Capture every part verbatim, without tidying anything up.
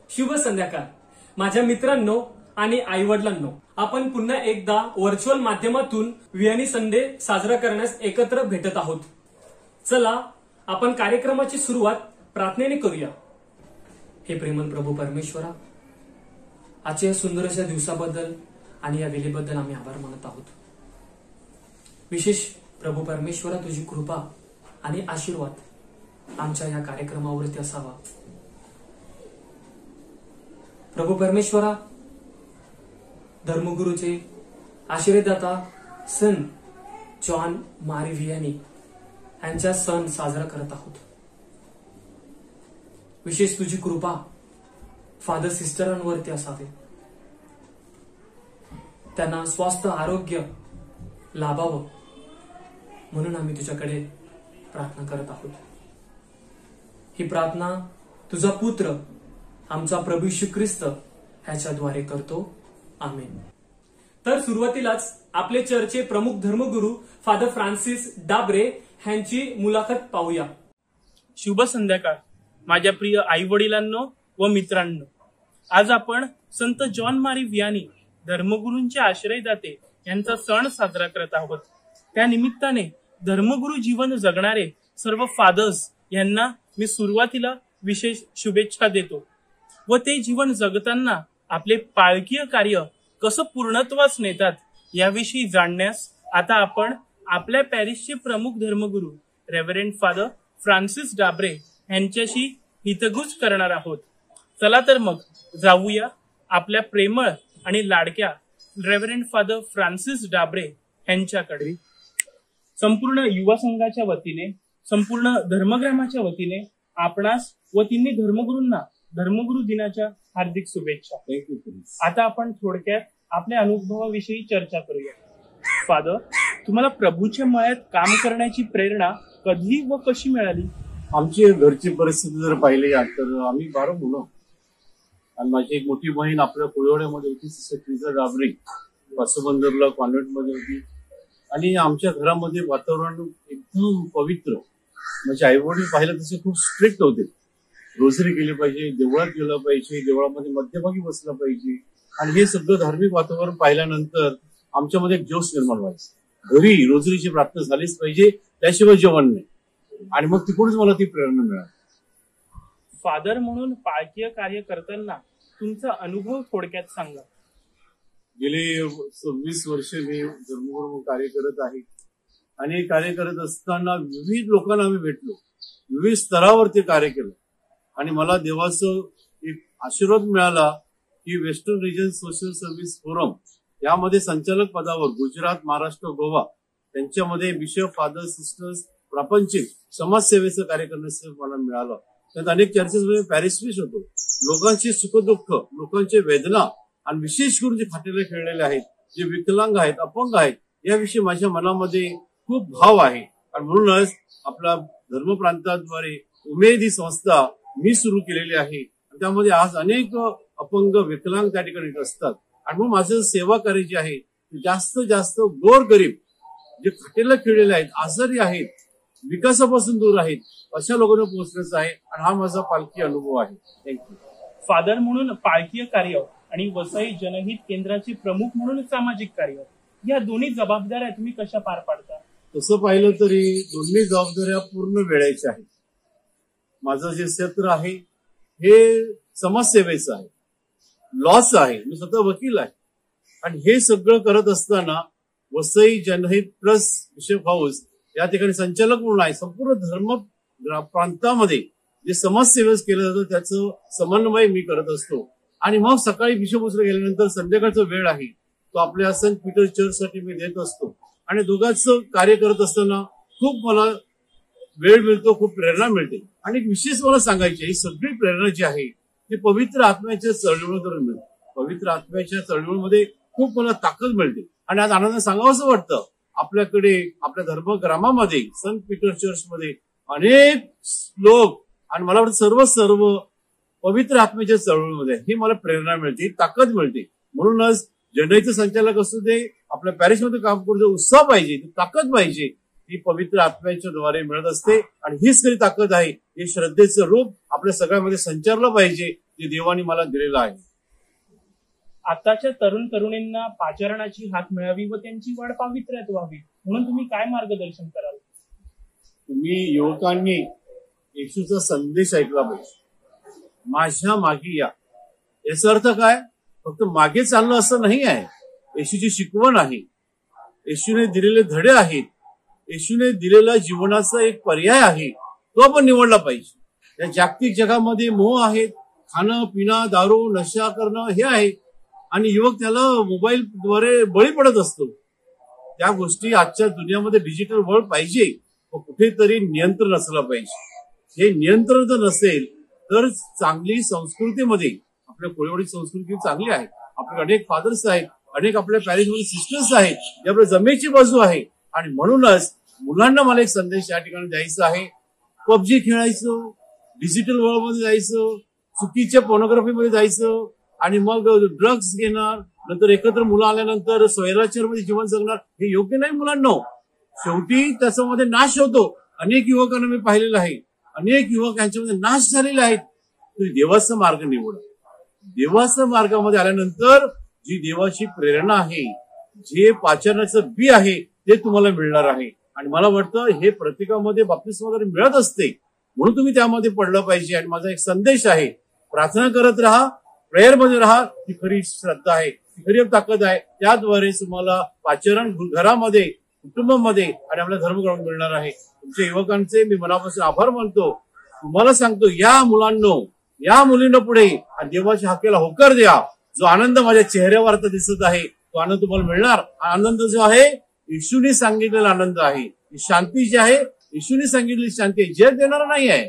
शुभ संध्याकाळ माझ्या मित्रांनो आणि आई वडिलांनो, आपण पुन्हा एकदा व्हर्च्युअल माध्यमातून विहानी संडे साजरा करण्यास एकत्र भेटत आहोत। चला आपण कार्यक्रमाची सुरुवात प्रार्थनेने करूया। हे प्रेमळ प्रभू परमेश्वरा, आजच्या या सुंदर अशा दिवसाबद्दल आणि या वेळेबद्दल आम्ही आभार मानत आहोत। विशेष प्रभू परमेश्वरा, तुझी कृपा आणि आशीर्वाद आमच्या या कार्यक्रमावरती असावा। प्रभू परमेश्वरा, धर्मगुरूचे आशीर्वाददाता संत जॉन मारी विहानी यांचा सण साजरा करत आहोत। विशेष तुझी कृपा फादर सिस्टरांवरती असावे, त्यांना स्वास्थ्य आरोग्य लाभावं म्हणून आम्ही तुझ्याकडे प्रार्थना करत आहोत। ही प्रार्थना तुझा पुत्र आमचा प्रभू येशू ख्रिस्त ह्याच्याद्वारे करतो, आमेन। तर सुरुवातीलाच आपले चर्चचे प्रमुख धर्मगुरू फादर फ्रान्सिस डाब्रे यांची मुलाखत पाहूया। शुभ संध्याकाळ माझ्या प्रिय आई वडिलांनो व मित्रांनो, आज आपण संत जॉन मारी विहानी धर्मगुरूंचे आश्रयदाते यांचा सण साजरा करत आहोत। त्या निमित्ताने धर्मगुरू जीवन जगणारे सर्व फादर्स यांना मी सुरुवातीला विशेष शुभेच्छा देतो व ते जीवन जगताना आपले पालकीय कार्य कसं पूर्णत्वास नेतात याविषयी जाणण्यास आता आपण आपल्या पॅरिसचे प्रमुख धर्मगुरू रेव्हरंड फादर फ्रान्सिस डाब्रे यांच्याशी हितगुज करणार आहोत। चला तर मग जाऊया आपल्या प्रेमळ आणि लाडक्या रेव्हरंड फादर फ्रान्सिस डाब्रे यांच्याकडे। संपूर्ण युवा संघाच्या वतीने, संपूर्ण धर्मग्रामाच्या वतीने आपणास व तिन्ही धर्मगुरूंना धर्मगुरू दिनाच्या हार्दिक शुभेच्छा। आता आपण थोडक्यात आपल्या अनुभवाविषयी चर्चा करूया। फादर, तुम्हाला प्रभूच्या मळ्यात काम करण्याची प्रेरणा कधी व कशी मिळाली? आमची घरची परिस्थिती जर पाहिली तर आम्ही बारा मुलं आणि माझी एक मोठी बहीण आपल्या कुळवड्यामध्ये होती, सिस्टर डाबरे वासुबंदरला कॉन्व्हेंटमध्ये होती आणि आमच्या घरामध्ये वातावरण एकदम पवित्र, म्हणजे आई वडील पाहिलं तसे खूप स्ट्रिक्ट होते। रोजरी केली पाहिजे, देवळात गेलं पाहिजे, देवळामध्ये मध्यभागी बसलं पाहिजे आणि हे सगळं धार्मिक वातावरण पाहिल्यानंतर आमच्यामध्ये एक जोश निर्माण व्हायचा। घरी रोजरीची प्रार्थना झालीच पाहिजे, त्याशिवाय जेवण नाही आणि मग तिकडूनच मला ती प्रेरणा मिळाली। फादर म्हणून पालकीय कार्य करताना तुमचा अनुभव थोडक्यात सांगा। गेले सव्वीस वर्ष मी धर्मगुरू म्हणून कार्य करत आहे आणि कार्य करत असताना विविध लोकांना आम्ही भेटलो, विविध स्तरावरती कार्य केलं आणि मला देवाचं एक आशीर्वाद मिळाला की western region social service forum यामध्ये संचालक पदावर गुजरात, महाराष्ट्र, गोवा त्यांच्यामध्ये बिशप, फादर, सिस्टर्स, प्रापंचिक समाजसेवेचं कार्य करण्याचं मला मिळालं। त्यात अनेक चर्चेसमध्ये पॅरिसविश होतो, लोकांची सुखदुःख, लोकांचे वेदना आणि विशेष करून जे फाटेले खेळलेले आहेत, जे विकलांग आहेत, अपंग आहेत, याविषयी माझ्या मनामध्ये खूप भाव आहे आणि म्हणूनच आपल्या धर्मप्रांताद्वारे उमेद ही संस्था मी सुरू केलेली आहे। त्यामध्ये आज अनेक अपंग, विकलांग त्या ठिकाणी असतात आणि मग माझं सेवा करायची आहे। जास्त जास्त गोर गरीब जे खाटेला खेळलेले आहेत, आजारी आहेत, विकासापासून दूर आहेत, अशा लोकांना पोहोचण्याचं आहे आणि हा माझा पालखी अनुभव आहे। थँक्यू। फादर म्हणून पालकीय कार्य आणि वसई जनहित केंद्राचे प्रमुख म्हणून सामाजिक कार्य, या दोन्ही जबाबदाऱ्या तुम्ही कशा पार पाडता? तसं पाहिलं तरी दोन्ही जबाबदाऱ्या पूर्ण वेळेच्या आहेत। माझं जे क्षेत्र आहे हे समाजसेवेचं आहे, लॉचं आहे, मी स्वतः वकील आहे आणि हे सगळं करत असताना वसई जनहित प्लस बिशप हाऊस या ठिकाणी संचालक म्हणून आहे। संपूर्ण धर्म प्रांतामध्ये जे समाजसेवेच केलं जातं त्याचं समन्वय मी करत असतो आणि मग सकाळी बिशप हाऊसला गेल्यानंतर संध्याकाळचा वेळ आहे तो आपल्या सेंट पीटर चर्चसाठी मी देत असतो आणि दोघांचं कार्य करत असताना खूप मला वेळ मिळतो, खूप प्रेरणा मिळते आणि एक विशेष मला सांगायची, ही सगळी प्रेरणा जी आहे ती पवित्र आत्म्याच्या चळवळीतून मिळते। पवित्र आत्म्याच्या चळवळीमध्ये खूप मला ताकद मिळते आणि आज आनंद सांगावं असं वाटतं, आपल्याकडे आपल्या धर्मग्रामामध्ये संत पीटर चर्चमध्ये अनेक लोक आणि मला वाटतं सर्व सर्व पवित्र आत्म्याच्या चळवळीमध्ये ही मला प्रेरणा मिळते, ताकद मिळते। म्हणूनच जनहित संचालक असू दे, आपल्या पॅरिसमध्ये काम करू दे, उत्साह पाहिजे, ताकद पाहिजे, ही पवित्र आत्म्याच्या द्वारे मिळत असते आणि हीच खरी ताकद आहे। हे श्रद्धेचं रूप आपल्या सगळ्यामध्ये संचारलं पाहिजे, जे देवाने मला दिलेलं आहे. आताच्या तरुण तरुणींना पाचारणाची हाक मिळावी व त्यांची वाढ पावित्र्यात व्हावी म्हणून तुम्ही काय मार्गदर्शन कराल? तुम्ही युवकांनी येशूचा संदेश ऐकला पाहिजे. माझ्या मागे या, याचा अर्थ काय? फक्त मागे चालणं असं नाही आहे. येशूची शिकवण आहे, येशूने दिलेले धडे आहेत, येशूने दिलेला जीवनाचा एक पर्याय आहे, तो आपण निवडला पाहिजे. या जागतिक जगामध्ये मोह आहेत, खाणं पिणं दारू नशा करणं हे आहे, आणि युवक त्याला मोबाईलद्वारे बळी पडत असतो. त्या गोष्टी आजच्या दुनियामध्ये डिजिटल वर्ल्ड पाहिजे, कुठेतरी नियंत्रण असलं पाहिजे. हे नियंत्रण जर नसेल तर चांगली संस्कृतीमध्ये, आपल्या कोळीवाडी संस्कृती चांगली आहे, आपले अनेक फादर्स आहेत, अनेक आपल्या पॅरिसमध्ये सिस्टर्स आहेत, जे आपल्या जमेची बाजू आहे. आणि म्हणूनच मुलांना मला एक संदेश या ठिकाणी द्यायचा आहे. पबजी खेळायचं, डिजिटल वर्ल्डमध्ये जायचं, चुकीच्या पोर्नोग्राफीमध्ये जायचं, आणि मग ड्रग्ज घेणार, नंतर एकत्र मुलं आल्यानंतर स्वैराचारमध्ये जीवन जगणार, हे योग्य नाही मुलांना. शेवटी त्याच्यामध्ये नाश होतो. अनेक युवकांना मी पाहिलेलं आहे, अनेक युवक यांच्यामध्ये नाश झालेले आहेत. तुम्ही देवाचा मार्ग निवडा. देवाच्या मार्गामध्ये आल्यानंतर जी देवाची प्रेरणा आहे, जे पाचरणाचं बी आहे, ते तुम्हाला मिळणार आहे. आणि मला वाटतं हे प्रत्येकामध्ये बाप्तिस्मा वगैरे मिळत असते, म्हणून तुम्ही त्यामध्ये पडलं पाहिजे. आणि माझा एक संदेश आहे, प्रार्थना करत राहा, प्रेयर मध्ये राहा. ही खरी श्रद्धा आहे, ही खरी ताकद आहे. त्याद्वारे तुम्हाला पाचरण घरामध्ये, कुटुंबामध्ये आणि आपल्या धर्मग्रहण मिळणार आहे. तुमच्या युवकांचे मी मनापासून आभार मानतो. तुम्हाला सांगतो, या मुलांनो, या मुलींना पुढे देवाच्या हाकेला होकार द्या. जो आनंद माझ्या चेहऱ्यावर आता दिसत आहे, तो आनंद तुम्हाला मिळणार. आनंद जो आहे येशूने सांगितलेला आनंद आहे. शांती जी आहे येशूने सांगितलेली शांती आहे, जग देणार नाही आहे.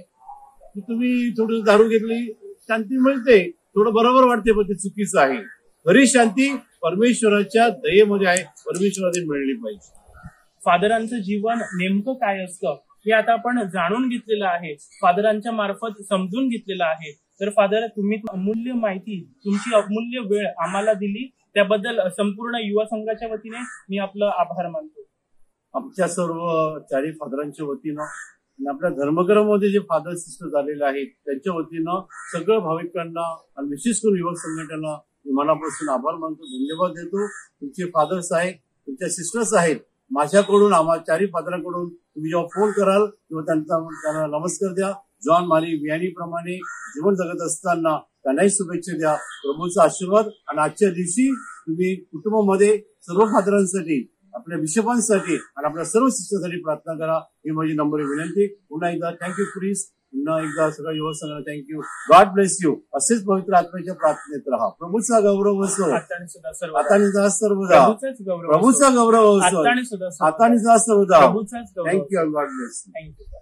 तुम्ही थोडी दारू घेतली, शांती मिळते, थोडं बरोबर वाटते, पण ते चुकीचं आहे. खरी शांती परमेश्वराच्या दयेमध्ये आहे, परमेश्वराने मिळली पाहिजे. फादरांचं जीवन नेमकं काय असतं हे आता आपण जाणून घेतलेलं आहे, फादरांच्या मार्फत समजून घेतलेलं आहे. तर फादर, तुम्ही अमूल्य माहिती, तुमची अमूल्य वेळ आम्हाला दिली, त्याबद्दल संपूर्ण युवा संघाच्या वतीने मी आपलं आभार मानतो. आमच्या सर्व चारी फादरांच्या वतीनं आणि आपल्या धर्मग्रहामध्ये जे फादर सिस्टर झालेले आहेत त्यांच्या वतीनं सगळ्या भाविकांना आणि विशेष करून युवक संघटनेला मी मनापासून आभार मानतो, धन्यवाद देतो. तुमचे फादर्स आहेत, तुमच्या सिस्टर्स आहेत, माझ्याकडून, आम्हा चारी फादरांकडून तुम्ही जेव्हा फोन कराल तेव्हा त्यांचा त्यांना नमस्कार द्या. जॉन मारी वियानी प्रमाणे जीवन जगत असताना त्यांनाही शुभेच्छा द्या, प्रभूचा आशीर्वाद. आणि आजच्या दिवशी तुम्ही कुटुंबामध्ये सर्व फादरांसाठी, आपल्या बिशपांसाठी आणि आपल्या सर्व शिष्यासाठी प्रार्थना करा, ही माझी नम्र विनंती. पुन्हा एकदा थँक्यू प्लीज, पुन्हा एकदा सगळ्या युवक संघाला थँक्यू. God bless you. असेच पवित्र आत्म्याच्या प्रार्थनेत राहा. प्रभूचा गौरव असो, हाताने जा सर्वदा, प्रभूचा गौरव असो, हाताने जा सर्वदा. थँक्यू. God bless. थँक्यू.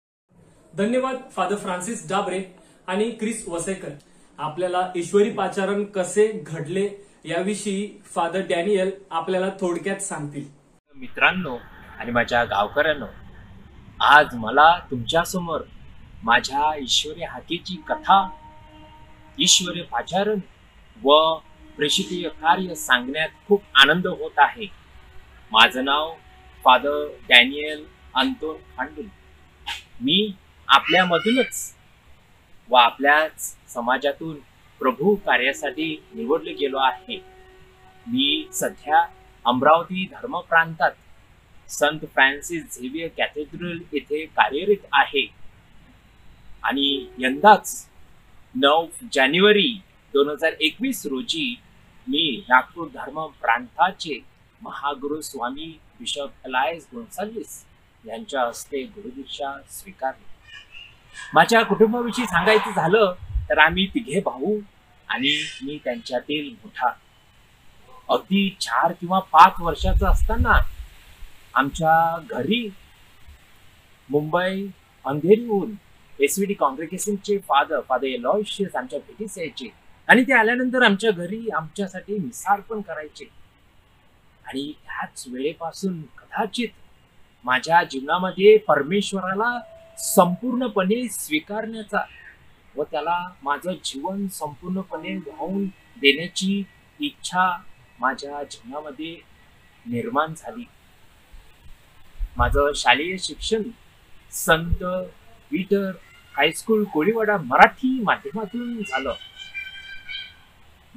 धन्यवाद फादर फ्रान्सिस डाबरे आणि क्रिस वसेकर. आपल्याला ईश्वरी पाचारण कसे घडले याविषयी फादर डॅनियल आपल्याला थोडक्यात सांगतील. मित्रांनो आणि माझ्या गावकऱ्यांनो, आज मला तुमच्यासमोर माझ्या ईश्वरी हाकेची कथा, ईश्वरी पाचारण व प्रेषितीय कार्य सांगण्यात खूप आनंद होत आहे. माझं नाव फादर डॅनियल अंतोन खांडुल. मी आपल्यामधूनच व आपल्याच समाजातून प्रभू कार्यासाठी निवडले गेलो आहे. मी सध्या अमरावती धर्म प्रांतात संत फ्रान्सिस झेवियर कॅथेड्रल येथे कार्यरत आहे. आणि यंदाच नऊ जानेवारी दोन हजार एकवीस रोजी मी नागपूर धर्म प्रांताचे महागुरु स्वामी बिशप अलायस गोन्साल्विस यांच्या हस्ते गुरुदीक्षा स्वीकारली. माझ्या कुटुंबाविषयी सांगायचं झालं तर आम्ही तिघे भाऊ आणि मी त्यांच्यातील मोठा. अगदी चार किंवा पाच वर्षाचा असताना आमच्या घरी मुंबई अंधेरीहून एसव्हीडी कॉंग्रेगेशनचे फादर फादर एलॉयशियस आमच्या भेटीस यायचे आणि ते आल्यानंतर आमच्या घरी आमच्यासाठी मिसाळ पण करायचे. आणि त्याच वेळेपासून कदाचित माझ्या जीवनामध्ये परमेश्वराला संपूर्णपणे स्वीकारण्याचा व त्याला माझं जीवन संपूर्णपणे वाहून देण्याची इच्छा माझ्या जीवनामध्ये निर्माण झाली. माझं शालेय शिक्षण संत पीटर हायस्कूल कोळीवाडा मराठी माध्यमातून झालं.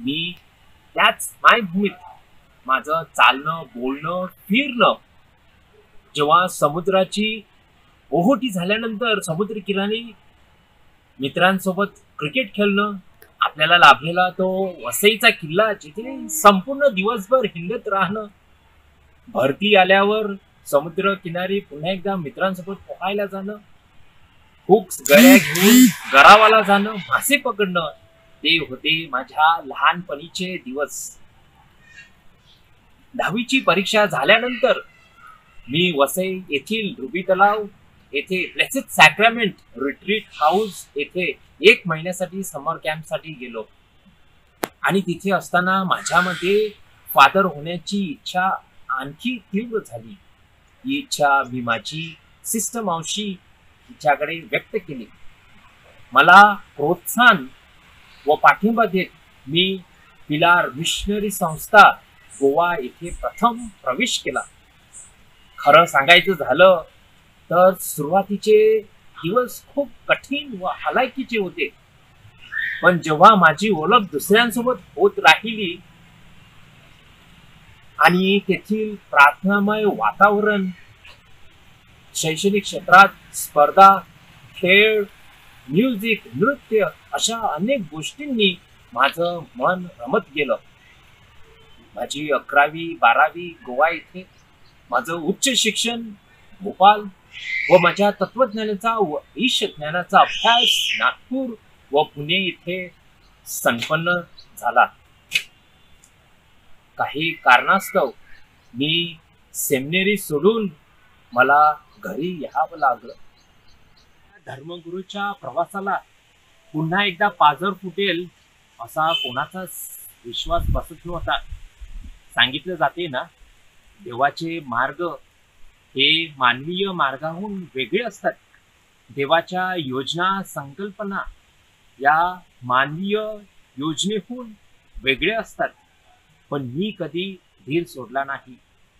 मी त्याच मायभूमीत माझं चालणं, बोलणं, फिरणं, जेव्हा समुद्राची ओहोटी झाल्यानंतर समुद्र किनारी मित्रांसोबत क्रिकेट खेळणं, आपल्याला लाभलेला तो वसईचा किल्ला जिथे संपूर्ण दिवसभर हिंडत राहणं, भरती आल्यावर समुद्र किनारी पुन्हा एकदा मित्रांसोबत पोहायला जाणं, हुक्स गळ्या घेऊन गरावाला जाणं, मासे पकडणं, ते होते माझ्या लहानपणीचे दिवस. दहावीची परीक्षा झाल्यानंतर मी वसई येथील रुबी तलाव येथे ब्लेसेड सॅक्रामेंट रिट्रीट हाऊस येथे एक महिन्यासाठी समर कॅम्प साठी गेलो. आणि तिथे असताना माझ्यामध्ये फादर होण्याची इच्छा आणखी तीव्र झाली. ही इच्छा मी माझी सिस्टर मावशी हिच्याकडे व्यक्त केली. मला प्रोत्साहन व पाठिंबा देत मी पिलार मिशनरी संस्था गोवा येथे प्रथम प्रवेश केला. खरं सांगायचं झालं तर सुरुवातीचे दिवस खूप कठीण व हलाखीचे होते, पण जेव्हा माझी ओळख दुसऱ्यांसोबत होत राहिली आणि तेथील प्रार्थनामय वातावरण, शैक्षणिक क्षेत्रात स्पर्धा, खेळ, म्युझिक, नृत्य अशा अनेक गोष्टींनी माझं मन रमत गेलं. माझी अकरावी बारावी गोवा येथे, माझं उच्च शिक्षण भोपाळ व माझ्या तत्वज्ञानाचा व ईश ज्ञानाचा अभ्यास नागपूर व पुणे येथे संपन्न झाला. काही कारणास्तव मी सेमिनरी सोडून मला घरी यावं लागलं. धर्मगुरूच्या प्रवासाला पुन्हा एकदा पाझर फुटेल असा कोणाचाच विश्वास बसत नव्हता. सांगितलं जाते ना, देवाचे मार्ग हे मानवीय मार्गाहून वेगळे असतात. देवाच्या योजना संकल्पना या मानवीय योजनेहून वेगळे असतात. पण मी कधी धीर सोडला नाही.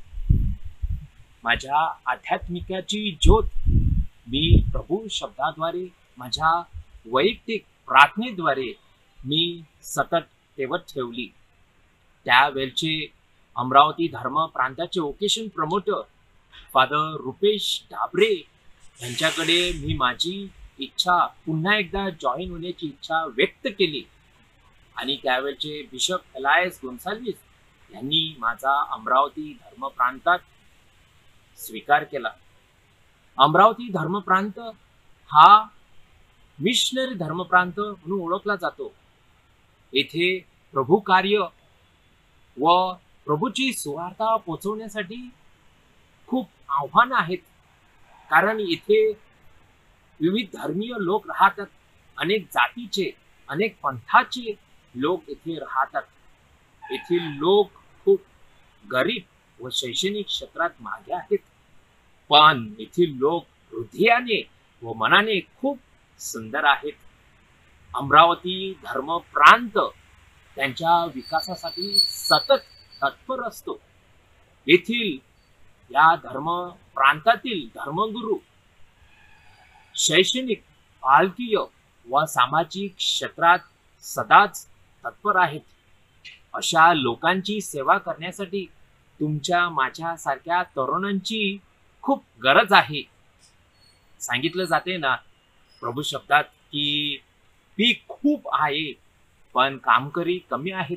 माझ्या आध्यात्मिकाची ज्योत मी प्रभू शब्दाद्वारे, माझ्या वैयक्तिक प्रार्थनेद्वारे मी सतत तेवत ठेवली. त्यावेळचे अमरावती धर्म प्रांताचे vocation promoter father Rupesh Dhabre यांच्याकडे मी माझी इच्छा पुन्हा एकदा जॉईन होण्याची इच्छा व्यक्त केली. आणि त्यावेळचे बिशप एलायस गोन्साल्विस यांनी माझा अमरावती धर्म प्रांतात स्वीकार केला. अमरावती धर्म प्रांत हा मिशनरी धर्म प्रांत म्हणून ओळखला जातो. येथे प्रभू कार्य व प्रभूची सुवार्ता पोचवण्यासाठी खूप आव्हानं आहेत. कारण इथे विविध धर्मीय लोक राहतात, अनेक जातीचे, अनेक पंथाचे लोक इथे राहतात. येथील लोक खूप गरीब व शैक्षणिक क्षेत्रात मागे आहेत, पण येथील लोक हृदयाने व मनाने खूप सुंदर आहेत. अमरावती धर्म प्रांत त्यांच्या विकासासाठी सतत तत्पर असतो. येथील या धर्म प्रांतातील धर्मगुरू शैक्षणिक, पालकीय व सामाजिक क्षेत्रात सदाच तत्पर आहेत. अशा लोकांची सेवा करण्यासाठी तुमच्या माझ्यासारख्या तरुणांची खूप गरज आहे. सांगितलं जाते ना प्रभू शब्दात की पीक खूप आहे पण कामकरी कमी आहेत.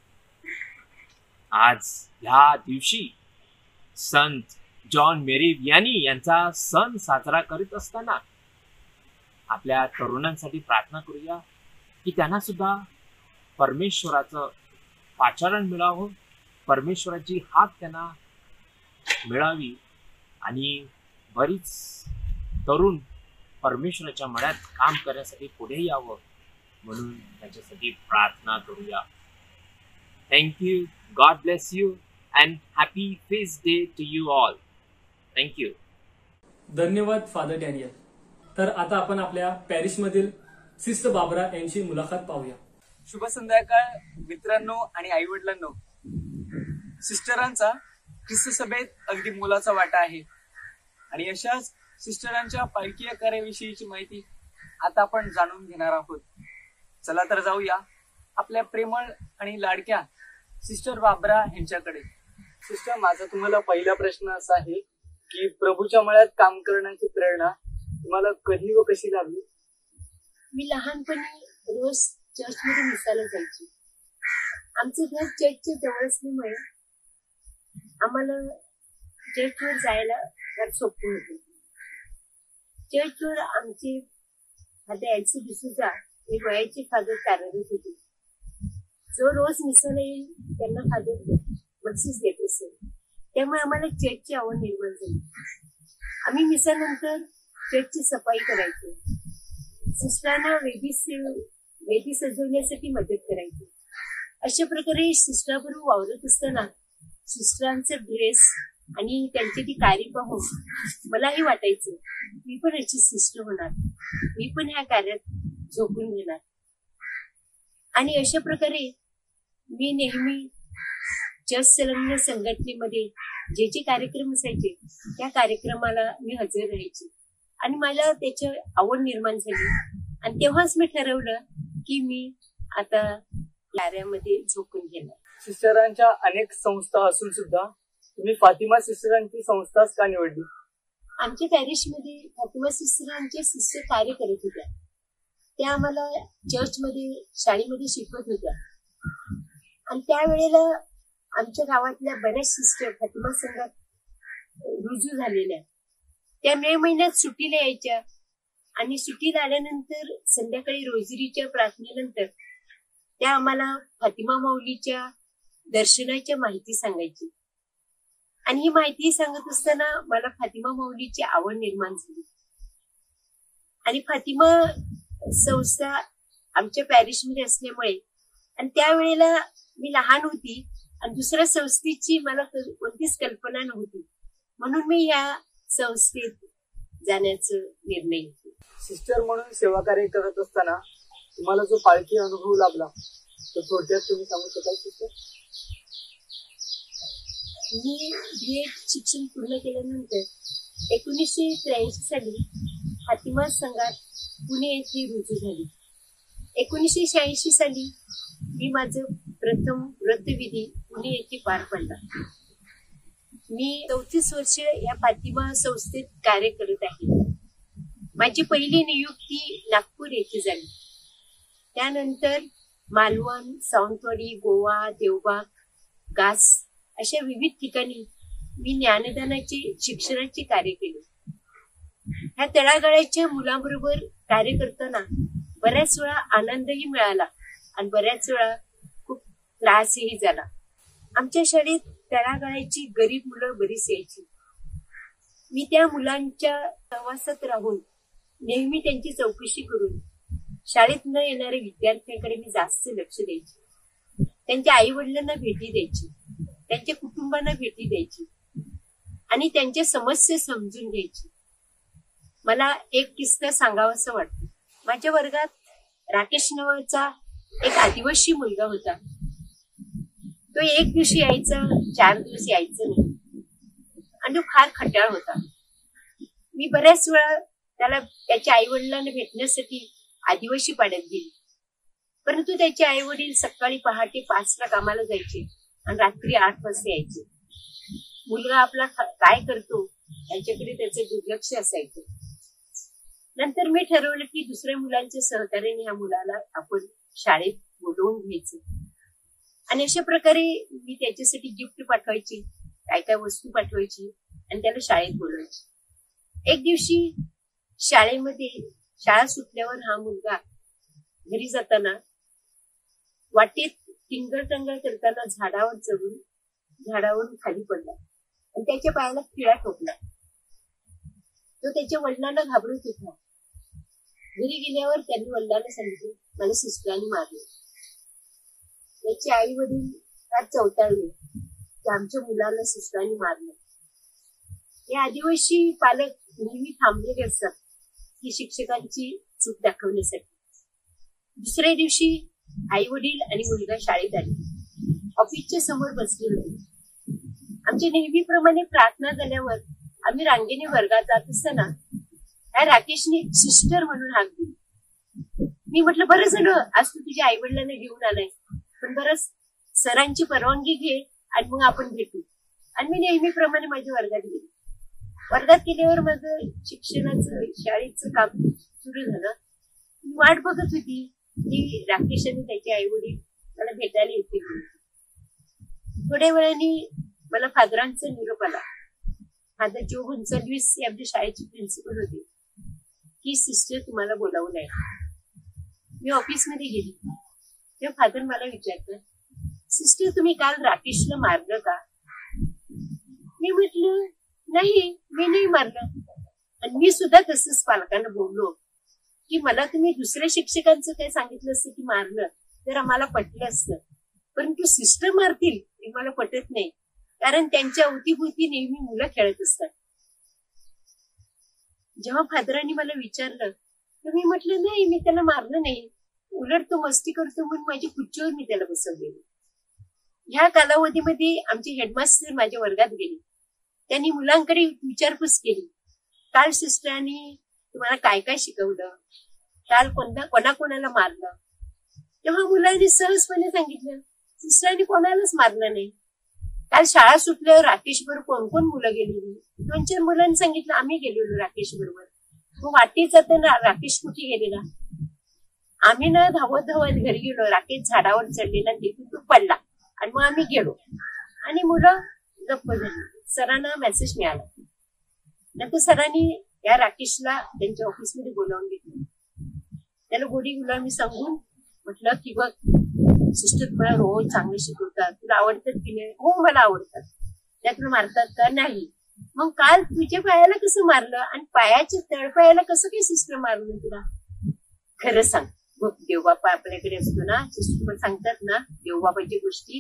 आज ह्या दिवशी संत जॉन मेरी वियानी यांचा सण साजरा करीत असताना आपल्या तरुणांसाठी प्रार्थना करूया की त्यांना सुद्धा परमेश्वराचं पाचारण मिळावं, परमेश्वराची हाक त्यांना मिळावी आणि बरीच तरुण परमेश्वराच्या मनात काम करण्यासाठी पुढे यावं म्हणून त्यांच्यासाठी प्रार्थना करूया. Thank you. God bless you and happy feast day to you all. Thank you. धन्यवाद फादर डॅनियल. तर आता आपण आपल्या पॅरिसमधील सिस्टर बाबरा यांची मुलाखत पाहूया. शुभ संध्याकाळ मित्रांनो आणि आई वडिलांनो. सिस्टरांचा ख्रिस्त सभेत अगदी मोलाचा वाटा आहे आणि अशाच सिस्टरांच्या पालखी कार्याविषयीची माहिती आता आपण जाणून घेणार आहोत. चला तर जाऊया आपल्या प्रेमळ आणि लाडक्या सिस्टर बाबरा यांच्याकडे. सिस्टर, माझा तुम्हाला पहिला प्रश्न असा आहे की प्रभूच्या मळ्यात काम करण्याची प्रेरणा तुम्हाला कधी व कशी लागली? मी लहानपणी रोज चर्चमध्ये मिसाला जायची. आमचं घर चर्चच्या जवळ असल्यामुळे आम्हाला चर्चवर जायला फार सोपं होतं. चर्चवर आमचे फादर एलसी डिसूजा हे वयाचे फादर कार्यरत होते. जो रोज मिसाला येईल त्यांना फादर बक्षीस देत असेल, त्यामुळे आम्हाला चर्चची आवड निर्माण झाली. आम्ही मिसानंतर चर्चची सफाई करायचो. सिस्टरांना वेदी वेदी सजवण्यासाठी मदत करायची. अशा प्रकारे सिस्टराबरोबर वावरत असताना सिस्टरांचे ड्रेस आणि त्यांची ती कार्य पाहून मलाही वाटायचं मी पण याची सिस्टर होणार, मी पण ह्या कार्यात झोपून घेणार. आणि अशा प्रकारे मी नेहमी चर्च संलग्न संघटनेमध्ये जे जे कार्यक्रम असायचे त्या कार्यक्रमाला मी हजर राहायचे आणि मला त्याची आवड निर्माण झाली. आणि तेव्हाच मी ठरवलं की मी आता कार्यामध्ये झोकून घेणार. सिस्टरांच्या अनेक संस्था असून सुद्धा तुम्ही फातिमा सिस्टरांची संस्थाच का निवडली? आमच्या पॅरिशमध्ये फातिमा सिस्टरांचे सिस्टर कार्य करत होत्या. त्या आम्हाला चर्चमध्ये शाळेमध्ये शिकवत होत्या. आणि त्यावेळेला आमच्या गावातल्या बऱ्याच सिस्टर फातिमा संघात रुजू झालेल्या. त्या मे महिन्यात सुट्टीला यायच्या आणि सुट्टीला आल्यानंतर संध्याकाळी रोजरीच्या प्रार्थनेनंतर त्या आम्हाला फातिमा माऊलीच्या दर्शनाच्या माहिती सांगायची. आणि ही माहिती सांगत असताना मला फातिमा माऊलीची आवड निर्माण झाली. आणि फातिमा संस्था आमच्या पॅरिशमध्ये असल्यामुळे आणि त्यावेळेला मी लहान होती आणि दुसऱ्या संस्थेची मला कोणतीच कल्पना नव्हती, म्हणून मी या संस्थेत जाण्याचा निर्णय घेतला. सिस्टर म्हणून सेवा कार्य करत असताना तुम्हाला जो पालखी अनुभव लाभला तो थोडक्यात तुम्ही सांगू शकाल सिस्टर? मी बी एड शिक्षण पूर्ण केल्यानंतर एकोणीसशे त्र्याऐंशी साली फातिमा संघात पुणे येथे रुजू झाली. एकोणीसशे शहाऐंशी साली मी माझं प्रथम व्रतविधी पुणे येथे पार पडला. मी चौतीस वर्ष या फातिमा संस्थेत कार्य करत आहे. माझी पहिली नियुक्ती नागपूर येथे झाली. त्यानंतर मालवण, सावंतवाडी, गोवा, देवबाग, गास अशा विविध ठिकाणी मी ज्ञानदानाचे शिक्षणाचे कार्य केले. ह्या तळागाळाच्या मुलांबरोबर कार्य करताना बऱ्याच वेळा आनंदही मिळाला आणि बऱ्याच वेळा खूप त्रासही झाला. आमच्या शाळेत तळागाळाची गरीब मुलं बरीच यायची. मी त्या मुलांच्या सहवासात राहून नेहमी त्यांची चौकशी करून शाळेत न येणाऱ्या विद्यार्थ्यांकडे मी जास्त लक्ष द्यायची. त्यांच्या आई वडिलांना भेटी द्यायची, त्यांच्या कुटुंबांना भेटी द्यायची आणि त्यांच्या समस्या समजून घ्यायची. मला एक किस्सा सांगावासा वाटतो. माझ्या वर्गात राकेश नावाचा एक आदिवासी मुलगा होता. तो एक दिवशी यायचा, चार दिवस यायचा नाही आणि तो फार खट्याळ होता. मी बऱ्याच वेळा त्याला त्याच्या आई वडिलांना भेटण्यासाठी आदिवासी पाड्यात गेली, परंतु त्याचे आई वडील सकाळी पहाटे पाचला कामाला जायचे आणि रात्री आठ वाजता यायचे. मुलगा आपला काय करतो याच्याकडे त्याचे दुर्लक्ष असायचं. नंतर मी ठरवलं की दुसऱ्या मुलांच्या सहकार्याने ह्या मुलाला आपण शाळेत बोलवून घ्यायचं आणि अशा प्रकारे मी त्याच्यासाठी गिफ्ट पाठवायची, काय काय वस्तू पाठवायची आणि त्याला शाळेत बोलवायची. एक दिवशी शाळेमध्ये शाळा सुटल्यावर हा मुलगा घरी जाताना वाटेत टिंगल टंगल करताना झाडावर चढून झाडावरून खाली पडला आणि त्याच्या पायाला खिळा ठोकला. तो त्याच्या वडिलांना घाबरत होता. घरी गेल्यावर त्यांनी वडिलांना सांगितलं मला सिस्टरांनी मारले. त्याचे आई वडील फार चवताळले की आमच्या मुलाला सिस्टरांनी मारलं. हे आदिवासी पालक नेहमी थांबलेले असतात की शिक्षकांची चूक दाखवण्यासाठी. दुसऱ्या दिवशी आई वडील आणि मुलगा शाळेत आले. ऑफिसच्या समोर बसले होते. आमच्या नेहमीप्रमाणे प्रार्थना झाल्यावर आम्ही रांगेने वर्गात जात असताना या राकेशने सिस्टर म्हणून हाक दिली. मी म्हटलं बरं झालं आज तू तुझ्या आई वडिलांना घेऊन आलाय, पण बरं सरांची परवानगी घे आणि मग आपण भेटू. आणि मी नेहमीप्रमाणे माझ्या वर्गात गेले. वर्गात गेल्यावर माझं शिक्षणाचं शाळेचं काम सुरू झालं. मी वाट बघत होती की राकेश आणि त्याचे आई वडील मला भेटायला येतील. थोड्या वेळाने मला फादरांचा निरोप आला. फादर जो गोन्साल्विस हे आमच्या शाळेचे प्रिन्सिपल होते की सिस्टर तुम्हाला बोलावून आहे. मी ऑफिसमध्ये गेली तेव्हा फादर मला विचारतात, सिस्टर तुम्ही काल राकेशला मारलं का? मी म्हटलं नाही, मी नाही मारलं. आणि मी सुद्धा तसंच पालकांना बोललो की मला तुम्ही दुसऱ्या शिक्षकांचं काय सांगितलं असतं की मारलं तर आम्हाला पटलं असतं, परंतु सिस्टर मारतील हे मला पटत नाही, कारण त्यांच्या अवतीभोवती नेहमी मुलं खेळत असतात. जेव्हा फादरांनी मला विचारलं तर मी म्हटलं नाही, मी त्याला मारलं नाही, उलट तो मस्ती करतो म्हणून माझ्या खुर्चीवर मी त्याला बसवलेलं. ह्या कालावधीमध्ये आमचे हेडमास्टर माझ्या वर्गात गेले. त्यांनी मुलांकडे विचारपूस केली, काल सिस्टरांनी तुम्हाला काय काय शिकवलं, काल कोणता कोणाकोणाला मारलं. तेव्हा मुलांनी सहजपणे सांगितलं, सिस्टरांनी कोणालाच मारलं नाही. काल शाळा सुटल्यावर राकेश बरोबर कोण कोण मुलं गेलेली. दोन चार मुलांनी सांगितलं आम्ही गेलेलो राकेश बरोबर. मग वाटेत जाताना राकेश कुठे गेलेला? आम्ही ना धावत धावत घरी गेलो. राकेश झाडावर चढलेला, तिथून तो पडला आणि मग आम्ही गेलो आणि मुलं गप्प झाली. सरांना मेसेज मिळाला. नंतर सरांनी या राकेशला त्यांच्या ऑफिसमध्ये बोलावून घेतलं. त्याला गोडी गुलामी सांगून म्हटलं की बघ सिस्टर तुम्हाला रोज चांगले शिकवतात, तुला आवडतात की नाही? हो मला आवडतात. त्या तुला मारतात का? नाही. मग काल तुझ्या पायाला कसं मारलं आणि पायाच्या तळपायाला कसं काही सिस्टर मारलं तुला? खरं सांग. बघ देवबापा आपल्याकडे असतो ना, सिस्टर पण सांगतात ना देवबापाच्या गोष्टी.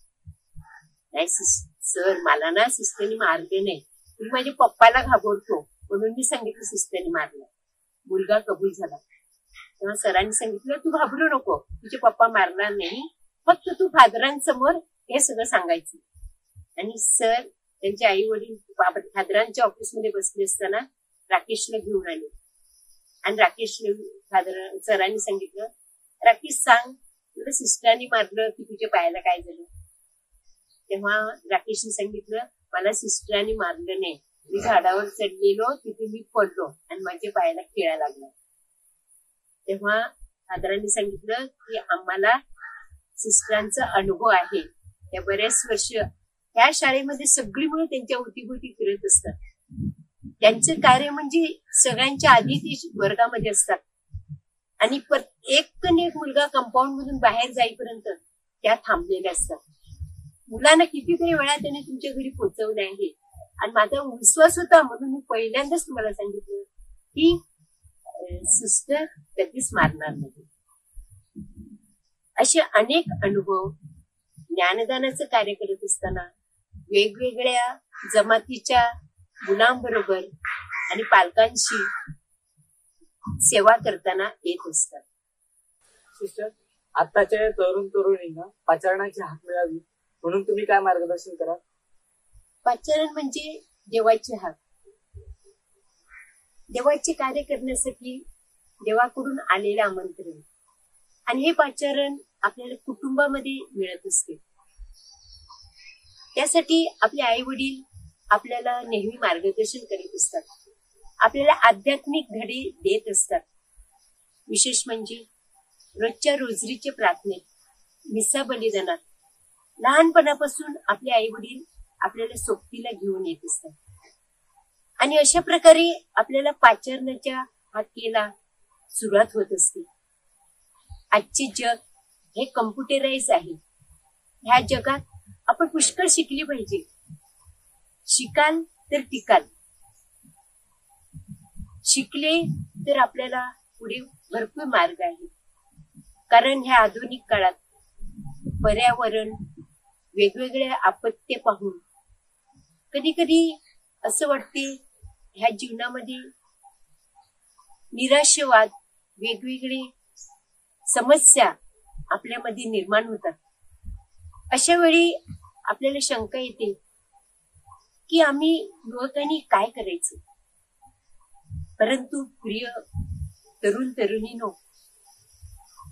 नाही सर मला ना सिस्टरनी मारले नाही, तुम्ही माझ्या पप्पाला घाबरतो म्हणून मी सांगितलं सिस्टरनी मारलं. मुलगा कबूल झाला. तेव्हा सरांनी सांगितलं तू घाबरू नको, तुझे पप्पा मारणार नाही, फक्त तू फादरांसमोर हे सगळं सांगायचं. आणि सर त्यांचे आई वडील फादरांच्या ऑफिसमध्ये बसले असताना राकेशला घेऊन आले आणि राकेश फादर सरांनी सांगितलं, राकेश सांग तुला सिस्टरांनी मारलं की तुझ्या पायाला काय झालं? तेव्हा राकेशने सांगितलं मला सिस्टरांनी मारलं नाही, मी झाडावर चढलेलो तिथे मी पडलो आणि माझ्या पायाला खिळा लागला. तेव्हा फादरांनी सांगितलं की आम्हाला सिस्टरांचा अनुभव आहे. त्या बऱ्याच वर्ष ह्या शाळेमध्ये सगळी मुलं त्यांच्या अवतीभोवती फिरत असतात. त्यांचं कार्य म्हणजे सगळ्यांच्या आधी ते वर्गामध्ये असतात आणि एक एक मुलगा कंपाऊंड मधून बाहेर जाईपर्यंत त्या थांबलेल्या असतात. मुलांना कितीतरी वेळा त्याने तुमच्या घरी पोहोचवलं आहे आणि माझा विश्वास होता म्हणून मी पहिल्यांदाच तुम्हाला सांगितलं की सिस्टर कधीच मारणार नाही. असे अनेक अनुभव ज्ञानदानाचं कार्य करत असताना वेगवेगळ्या जमातीच्या मुलांबरोबर आणि पालकांशी सेवा करताना येत असतात. सिस्टर आताच्या तरुण तरुणींना पाचारणाची हाक मिळावी म्हणून तुम्ही काय मार्गदर्शन कराल? पाचारण म्हणजे देवाची हाक. देवाचे कार्य करण्यासाठी देवाकडून आलेलं आमंत्रण आणि हे पाचारण आपल्याला कुटुंबामध्ये मिळत असते. त्यासाठी आपले आई वडील आपल्याला नेहमी मार्गदर्शन करीत असतात, आपल्याला आध्यात्मिक धडे देत असतात. विशेष म्हणजे रोजच्या रोजरीच्या प्रार्थनेत, मिसा बलिदानात लहानपणापासून आपले आई वडील आपल्याला सोबतीला घेऊन येत असतात आणि अशा प्रकारे आपल्याला पाचारणाच्या हाकेला सुरुवात होत असते. आजचे जग हे कम्प्युटराइज आहे. ह्या जगात आपण पुष्कळ शिकली पाहिजे. शिकाल तर टिकाल. शिकले तर आपल्याला पुढे भरपूर मार्ग आहे. कारण ह्या आधुनिक काळात पर्यावरण वेगवेगळ्या आपत्ती पाहून कधी कधी असं वाटते ह्या जीवनामध्ये निराशवाद, वेगवेगळे समस्या आपल्यामध्ये निर्माण होतात. अशा वेळी आपल्याला शंका येते की आम्ही युवकांनी काय करायचं. परंतु प्रिय तरुण तरुणीनो,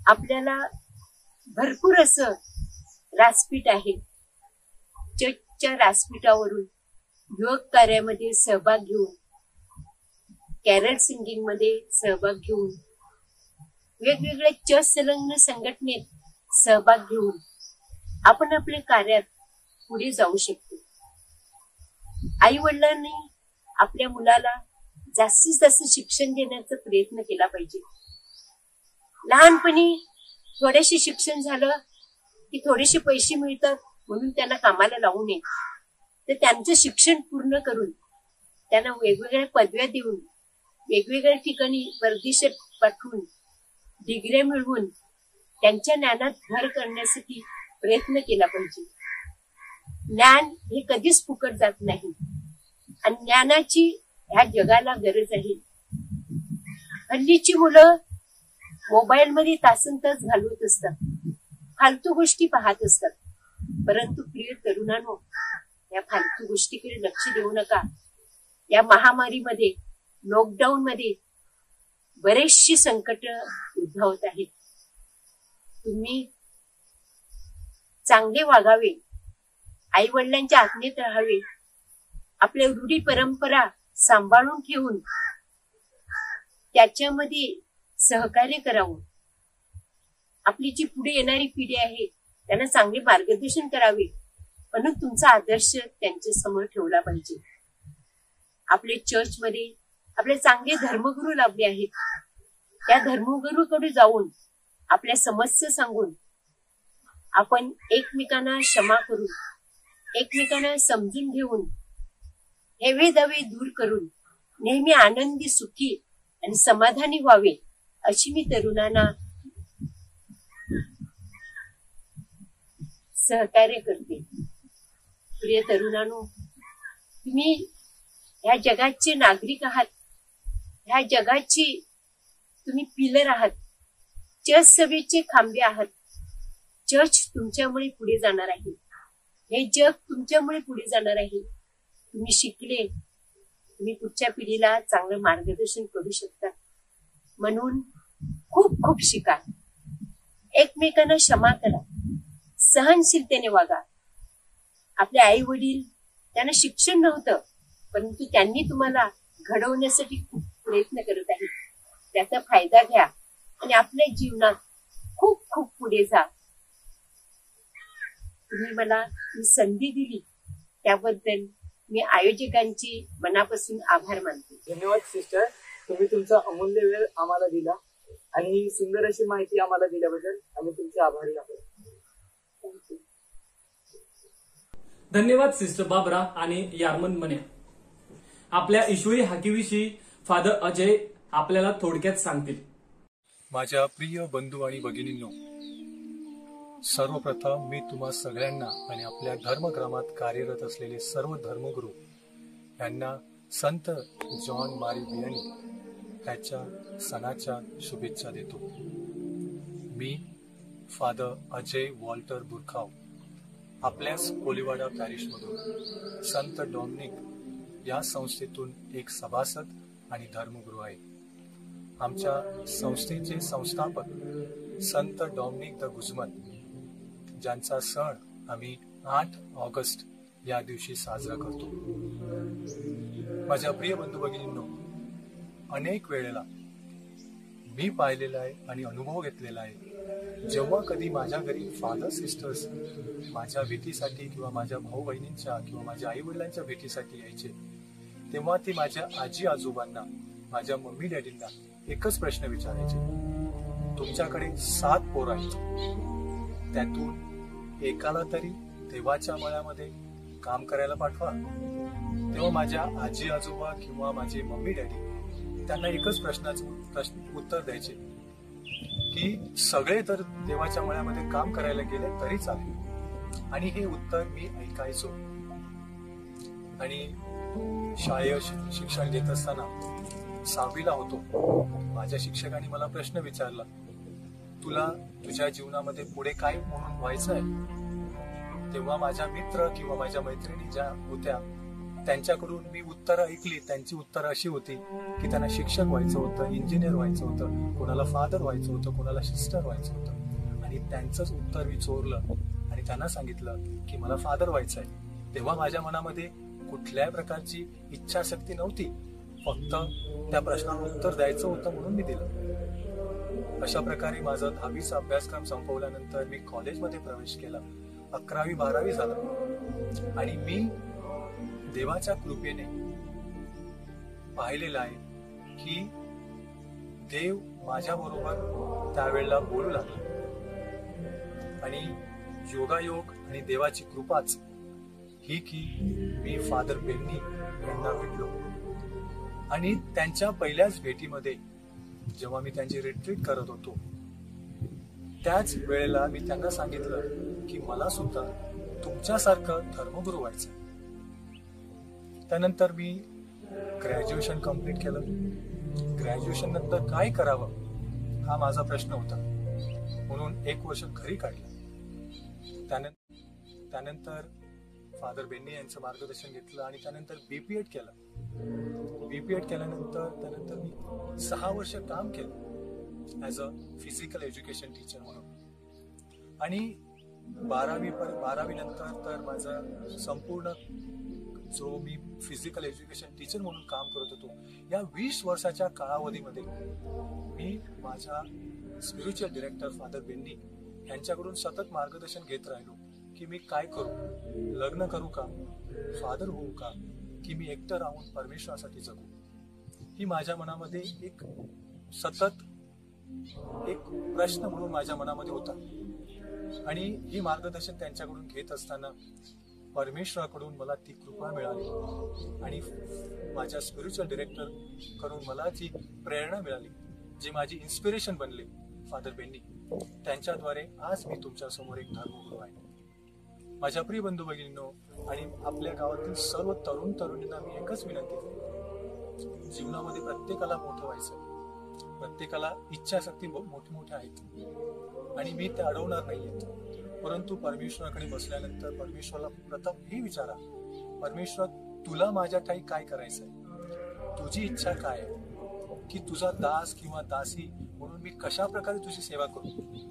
आपल्याला भरपूर असं व्यासपीठ आहे. चर्चच्या व्यासपीठावरून युवक कार्यामध्ये सहभाग घेऊन, कॅरल सिंगिंग मध्ये सहभाग घेऊन, वेगवेगळ्या चर्च संलग्न संघटनेत सहभाग घेऊन आपण आपल्या कार्यात पुढे जाऊ शकतो. आई वडिलांनी आपल्या मुलाला जास्तीत जास्त शिक्षण देण्याचा प्रयत्न केला पाहिजे. लहानपणी थोडेसे शिक्षण झालं की थोडेसे पैसे मिळतात म्हणून त्यांना कामाला लावू नये, तर त्यांचं शिक्षण पूर्ण करून त्यांना वेगवेगळ्या पदव्या देऊन, वेगवेगळ्या ठिकाणी परदेशात पाठवून, डिग्र्या मिळवून त्यांच्या ज्ञानात भर करण्यासाठी प्रयत्न केला पाहिजे. ज्ञान हे कधीच फुकट जात नाही आणि ज्ञानाची ह्या जगाला गरज आहे. हल्लीची मुलं मोबाईल मध्ये तासन तास घालवत असतात, फालतू गोष्टी पाहत असतात. परंतु प्रिय तरुणांनो, या फालतू गोष्टीकडे लक्ष देऊ नका. या महामारीमध्ये, लॉकडाऊन मध्ये बरेचशी संकट उद्भवत आहेत. तुम्ही चांगले वागावे, आई वडिलांच्या आज्ञेत राहावे, आपल्या रूढी परंपरा सांभाळून ठेवून त्याच्यामध्ये सहकार्य करावं. आपली जी पुढे येणारी पिढी आहे त्यांना चांगले मार्गदर्शन करावे म्हणून तुमचा आदर्श त्यांच्या समोर ठेवला पाहिजे. आपले चर्चमध्ये आपले चांगले धर्मगुरू लाभले आहेत. त्या धर्मगुरूकडे जाऊन आपल्या समस्या सांगून आपण एकमेकांना क्षमा करून, एकमेकांना समजून घेऊन, हेवे दावे दूर करून नेहमी आनंदी, सुखी आणि समाधानी व्हावे अशी मी तरुणांना सहकार्य करते. प्रिय तरुणांनो, तुम्ही ह्या जगाचे नागरिक आहात, ह्या जगाची तुम्ही पिलर आहात, चर्च सभेचे खांबे आहात. चर्च तुमच्यामुळे पुढे जाणार आहे, हे जग तुमच्यामुळे पुढे जाणार आहे. तुम्ही शिकले, तुम्ही पुढच्या पिढीला चांगलं मार्गदर्शन करू शकता. म्हणून खूप खूप शिका, एकमेकांना क्षमा करा, सहनशीलतेने वागा. आपले आई वडील त्यांना शिक्षण नव्हतं, परंतु त्यांनी तुम्हाला घडवण्यासाठी खूप प्रयत्न करत आहेत. त्याचा फायदा घ्या आणि आपल्या जीवनात खूप खूप पुढे जा. तुम्ही मला ही संधी दिली त्याबद्दल मी आयोजकांची मनापासून आभार मानते. धन्यवाद सिस्टर, तुम्ही तुमचा अमूल्य वेळ आम्हाला दिला आणि ही सुंदर अशी माहिती आम्हाला दिल्याबद्दल आम्ही तुमचे आभारी आहोत. थँक्यू. धन्यवाद सिस्टर बाबरा आणि यारमन मने. आपल्या ईश्वरी हाकीविषयी फादर अजय आपल्याला थोडक्यात सांगतील. माझ्या प्रिय बंधू आणि भगिनींनो, सर्वप्रथम मी तुम्हा सगळ्यांना आणि आपल्या धर्मग्रामात कार्यरत असलेले सर्व धर्मगुरू यांना संत जॉन मारी वियानी ह्याच्या सणाच्या शुभेच्छा देतो. मी फादर अजय वॉल्टर बुरखाव आपल्याच कोलीवाडा पॅरिशमधून संत डॉमिनिक या संस्थेतून एक सभासद आणि धर्मगुरू आहे. आमच्या संस्थेचे संस्थापक संत डॉमिनिक द गुझमन, ज्यांचा सण आम्ही आठ ऑगस्ट या दिवशी साजरा करतो. माझ्या प्रिय बंधू भगिनींनो, अनेक वेळेला मी पाहिलेला आहे आणि अनुभव घेतलेला आहे, जेव्हा कधी माझ्या घरी फादर सिस्टर्स माझ्या भेटीसाठी किंवा माझ्या भाऊ बहिणींच्या किंवा माझ्या आई वडिलांच्या भेटीसाठी यायचे, तेव्हा ते माझ्या आजी आजोबांना, माझ्या मम्मी डॅडींना एकच प्रश्न विचारायचे, तुमच्याकडे सात पोरं आहेत, त्यातून एकाला तरी देवाच्या मळ्यामध्ये काम करायला पाठवा. तेव्हा माझ्या आजी आजोबा किंवा माझे मम्मी डॅडी त्यांना एकच प्रश्नाचं प्रश्न उत्तर द्यायचे की सगळे तर देवाच्या मळ्यामध्ये काम करायला गेले तरी चालेल. आणि हे उत्तर मी ऐकायचो. आणि शालेय शिक्षण घेत असताना सहावीला होतो, माझ्या शिक्षकांनी मला प्रश्न विचारला, तुला तुझ्या जीवनामध्ये पुढे काय म्हणून व्हायचं आहे? तेव्हा माझ्या मित्र किंवा माझ्या मैत्रिणी ज्या होत्या त्यांच्याकडून मी उत्तरं ऐकली. त्यांची उत्तरं अशी होती की त्यांना शिक्षक व्हायचं होतं, इंजिनियर व्हायचं होतं, कोणाला फादर व्हायचं होतं, कोणाला सिस्टर व्हायचं होतं. आणि त्यांचंच उत्तर मी चोरलं आणि त्यांना सांगितलं की मला फादर व्हायचं आहे. तेव्हा माझ्या मनामध्ये कुठल्याही प्रकारची इच्छाशक्ती नव्हती, फक्त त्या प्रश्नाला उत्तर द्यायचं होतं म्हणून मी दिलं. अशा प्रकारे माझा दहावीचा अभ्यासक्रम संपवल्यानंतर मी कॉलेजमध्ये प्रवेश केला. अकरावी बारावी झालं आणि मी देवाच्या कृपेने पाहिलेलं आहे की देव माझ्या बरोबर त्यावेळेला बोलू लागला आणि योगायोग आणि देवाची कृपाच ही की मी फादर बेन्नी यांना भेटलो. आणि त्यांच्या पहिल्याच भेटीमध्ये जेव्हा मी त्यांची रिट्रीट करत होतो त्याच वेळेला मी त्यांना सांगितलं की मला सुद्धा तुमच्यासारखं धर्मगुरू व्हायचं. त्यानंतर मी ग्रॅज्युएशन कंप्लीट केलं. ग्रॅज्युएशन नंतर काय करावं हा माझा प्रश्न होता, म्हणून एक वर्ष घरी काढलं. त्यानंतर त्यानंतर फादर बेन्नी यांचं मार्गदर्शन घेतलं आणि त्यानंतर बीपीएड केलं. बीपीएड केल्यानंतर त्यानंतर मी सहा वर्ष काम केलं as a physical education teacher म्हणून. आणि बारावी बारावी नंतर तर माझा संपूर्ण जो मी फिजिकल एज्युकेशन टीचर म्हणून काम करत होतो या वीस वर्षाच्या कालावधीमध्ये मी माझ्या स्पिरिच्युअल डिरेक्टर फादर बेन्नी यांच्याकडून सतत मार्गदर्शन घेत राहिलो की मी काय करू, लग्न करू का, फादर होऊ का, की मी एकटं राहून परमेश्वरासाठी जगू. ही माझ्या मनामध्ये एक सतत एक प्रश्न म्हणून माझ्या मनामध्ये होता. आणि ही मार्गदर्शन त्यांच्याकडून घेत असताना परमेश्वराकडून मला ती कृपा मिळाली आणि माझ्या स्पिरिच्युअल डिरेक्टर कडून मला जी प्रेरणा मिळाली, जे माझी इन्स्पिरेशन बनले फादर बेन्नी, त्यांच्याद्वारे आज मी तुमच्या समोर एक धर्मगुरू आहे. माझ्या प्रिय बंधू भगिनींनो आणि आपल्या गावातील सर्व तरुण तरुणींना मी एकच विनंती करतो, जीवनामध्ये प्रत्येकाला मोठं व्हायचं, प्रत्येकाला इच्छाशक्ती मोठ्या मोठ्या आहेत आणि मी ते अडवणार नाहीयेत. परंतु परमेश्वराकडे बसल्यानंतर परमेश्वराला प्रथम हे विचारा, परमेश्वर तुला माझ्या ठाई काय करायचंय, तुझी इच्छा काय आहे, की तुझा दास किंवा दासी म्हणून मी कशा प्रकारे तुझी सेवा करू.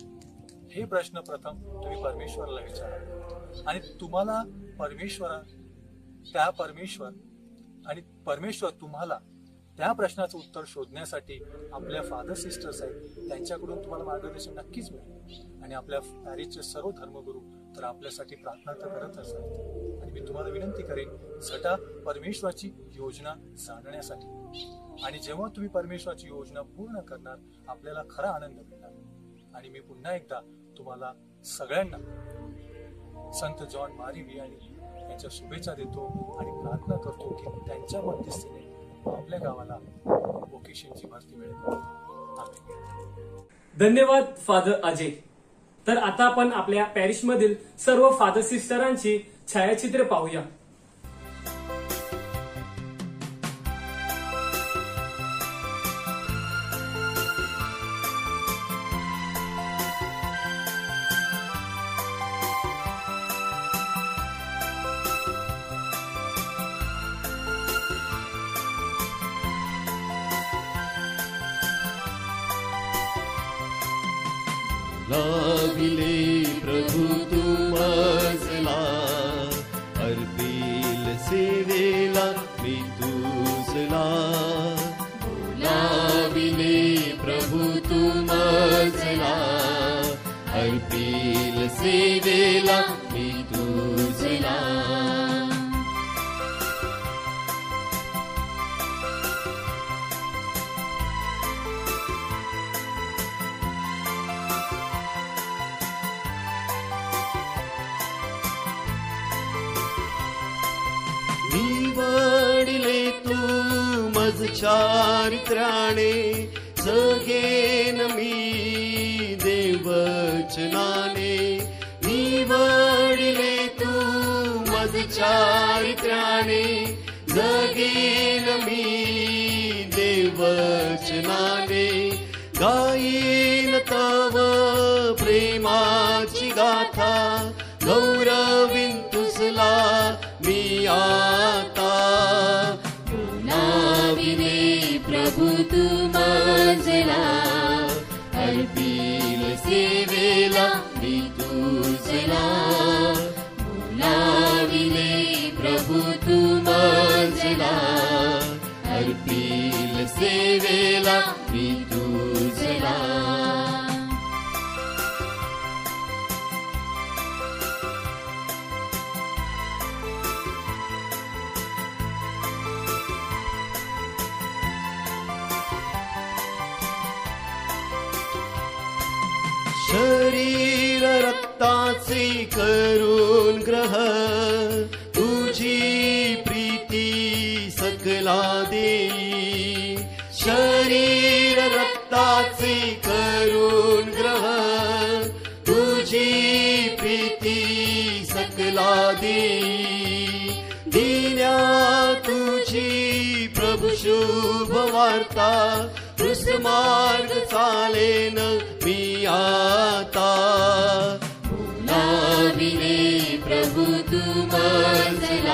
हे प्रश्न प्रथम तुम्ही परमेश्वराला विचारा आणि तुम्हाला परमेश्वरा त्या परमेश्वर आणि परमेश्वर तुम्हाला त्या प्रश्नाचं उत्तर शोधण्यासाठी आपल्या फादर सिस्टर्स आहेत त्यांच्याकडून तुम्हाला मार्गदर्शन नक्कीच मिळेल. आणि आपल्या पॅरिसचे सर्व धर्मगुरू तर आपल्यासाठी प्रार्थना तर करत असतात. आणि मी तुम्हाला विनंती करेन सटा परमेश्वराची योजना जाणण्यासाठी. आणि जेव्हा तुम्ही परमेश्वराची योजना पूर्ण करणार आपल्याला खरा आनंद मिळणार. आणि मी पुन्हा एकदा तुम्हाला सगळ्यांना संत जॉन मारी वियानी यांच्या शुभेच्छा देतो आणि प्रार्थना करतो की त्यांच्या मध्यस्थीने आपल्या गावाला वोकेशनची भरती मिळेल. धन्यवाद फादर अजय. तर आता आपण आपल्या पॅरिशमधील सर्व फादर सिस्टरांची छायाचित्रे पाहूया. लाविले प्रभु तुमजला अर्पील सेवेला मी तुझला. लाविले प्रभु तुमजला अर्पील सेवेला मी तुझला. निवडिले तू मज चारित्र्याने जगेन मी देवचनाने. निवडिले तू मज चारित्र्याने जगेन मी देवचनाने. गायेन तव प्रेमाची गाथा गौरवीन तुझला मी आता. अर्पील सेवेला मी तुझला बोलाविले प्रभू तू मजला अर्पील सेवेला मी तुझला शरीर रक्ताचे करून ग्रह तुझी प्रीती सकला देई शरीर रक्ताचे करून ग्रह तुझी प्रीती सकला देई दिल्या तुझी प्रभु शुभ वार्ता मार्ग चालेन मी आता बोलाविले प्रभु तू मजला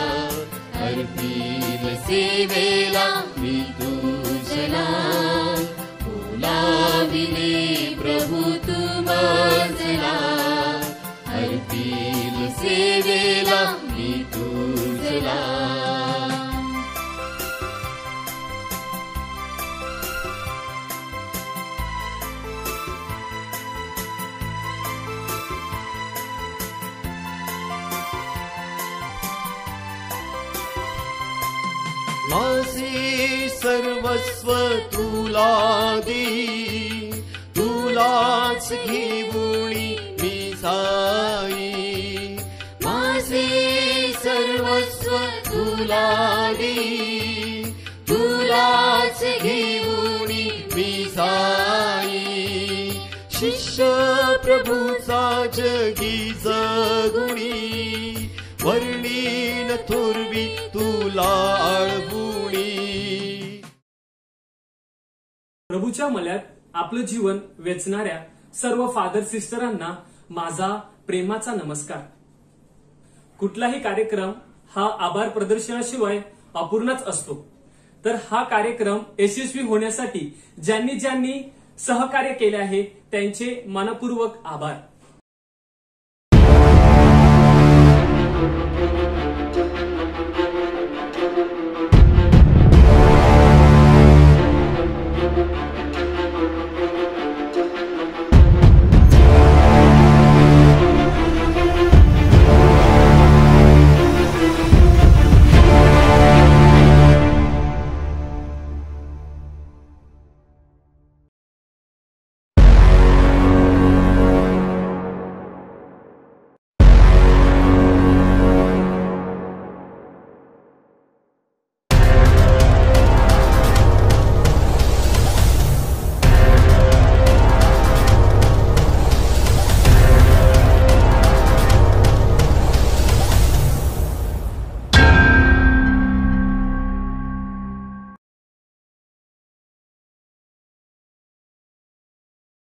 अर्पील सेवेला मी तुझला बोलाविले प्रभु तू मजला अर्पील सेवेला मी तुझला माझे सर्वस्व तुला देई तुलाच घेऊनी मी जाई माझे सर्वस्व तुला देई तुलाच घेऊनी मी जाई शिष्य प्रभूचा जगी जगुणी वर्णीन थोरवी तुला आळवुणी प्रभूच्या मल्यात आपलं जीवन वेचणाऱ्या सर्व फादर सिस्टरांना माझा प्रेमाचा नमस्कार. कुठलाही कार्यक्रम हा आभार प्रदर्शनाशिवाय अपूर्णच असतो. तर हा कार्यक्रम यशस्वी होण्यासाठी ज्यांनी ज्यांनी सहकार्य केले आहे त्यांचे मनपूर्वक आभार.